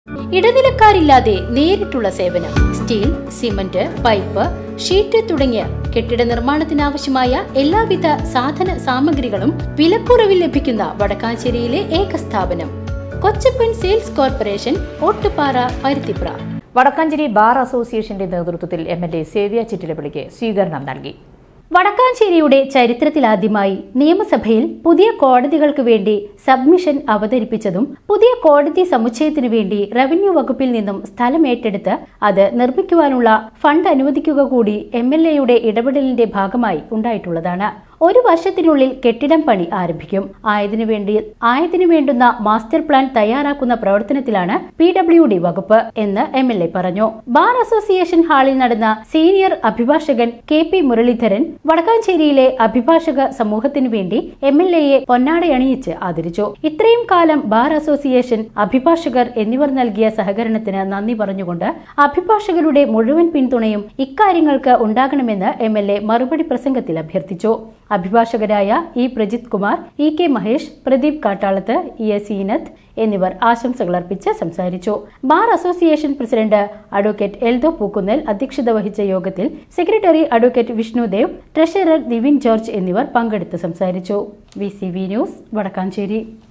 ഇടനിലക്കാരില്ലാതെ നേരിട്ടുള്ള സേവനം. Steel, cement, pipe, sheet തുടങ്ങിയ കെട്ടിട നിർമ്മാണത്തിനാവശ്യമായ എല്ലാവിധ സാധന സാമഗ്രികളും വിലക്കുറവിൽ ലഭിക്കുന്ന വടക്കാഞ്ചേരിയിലെ ഏക സ്ഥാപനം Kochappan sales corporation, Ottupara, Paruthipra. Wadakkanchery bar അസോസിയേഷന്റെ നേതൃത്വത്തിൽ MLA സേവ്യ ചിറ്റിലപ്പള്ളിക്ക് സ്വീകരണം നൽകി. വടക്കാഞ്ചേരിയുടെ ചരിത്രത്തിലാദ്യമായി നിയമസഭയിൽ പുതിയ കോടതികൾക്ക് വേണ്ടി സബ്മിഷൻ അവതരിപ്പിച്ചതും പുതിയ കോടതി സമുച്ചയത്തിനു വേണ്ടി റവന്യൂ വകുപ്പിൽ നിന്നും സ്ഥലം ഏറ്റെടുത്ത് അത് നിർമ്മിക്കുവാനുള്ള ഫണ്ട് അനുവദിക്കുക കൂടി MLAയുടെ ഇടപെടലിന്റെ ഭാഗമായി ഉണ്ടായിട്ടുള്ളതാണ്. 1 വർഷത്തിനുള്ളിൽ കെട്ടിടം പണി ആരംഭിക്കും. ആയതിനു വേണ്ടുന്ന മാസ്റ്റർ പ്ലാൻ തയ്യാറാക്കുന്ന പ്രവർത്തനത്തിലാണ് PWD വകുപ്പ് എന്ന് MLA പറഞ്ഞു. ബാർ അസോസിയേഷൻ ഹാളിൽ നടന്ന സീനിയർ അഭിഭാഷകൻ KP മുരളീധരൻ വടക്കാഞ്ചേരിയിലെ അഭിഭാഷക സമൂഹത്തിനു വേണ്ടി MLAയെ പൊന്നാടയണിയിച്ച് ആദരിച്ചു. ഇത്രയും കാലം ബാർ അസോസിയേഷൻ, അഭിഭാഷകർ എന്നിവർ നൽകിയ സഹകരണത്തിന് നന്ദി പറഞ്ഞുകൊണ്ട് അഭിഭാഷകരുടെ മുഴുവൻ പിന്തുണയും ഇക്കാര്യങ്ങൾക്ക് ഉണ്ടാകണമെന്ന് MLA മറുപടി പ്രസംഗത്തിൽ അഭ്യർത്ഥിച്ചു. അഭിഭാഷകരായ E. Prajith Kumar, EK Mahesh, Pradeep കാട്ടാളത്ത്, ES ഈനത്ത് എന്നിവർ ആശംസകൾ അർപ്പിച്ച് സംസാരിച്ചു. Bar association president advocate Eldho Pookkunnel അധ്യക്ഷത വഹിച്ച യോഗത്തിൽ secretary advocate Vishnudev, treasurer Nivin George എന്നിവർ പങ്കെടുത്ത് സംസാരിച്ചു. VCV news, Vadakkanchery.